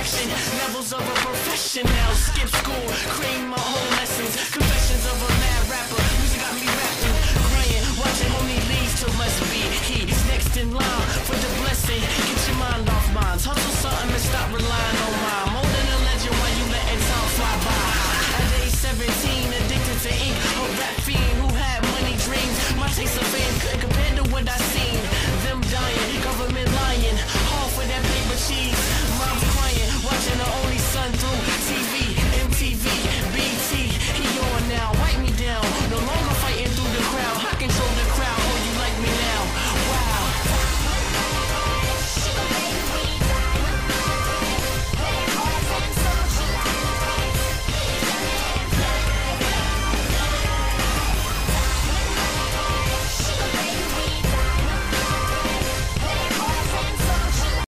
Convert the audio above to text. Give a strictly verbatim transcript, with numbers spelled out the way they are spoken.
perfection. Levels of a professional. Skip school, cream my own lessons. Confessions of a